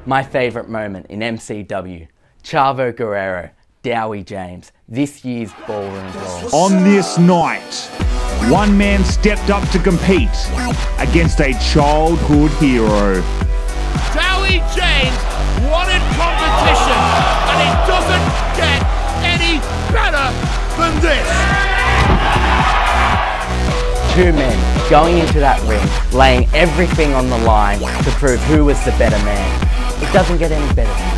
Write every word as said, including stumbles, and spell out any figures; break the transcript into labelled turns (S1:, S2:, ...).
S1: My favourite moment in M C W, Chavo Guerrero, Dowie James, this year's Ballroom Brawl.
S2: On this night, one man stepped up to compete against a childhood hero.
S3: Dowie James wanted competition, and it doesn't get any better than this.
S1: Two men going into that ring, laying everything on the line to prove who was the better man. It doesn't get any better than that.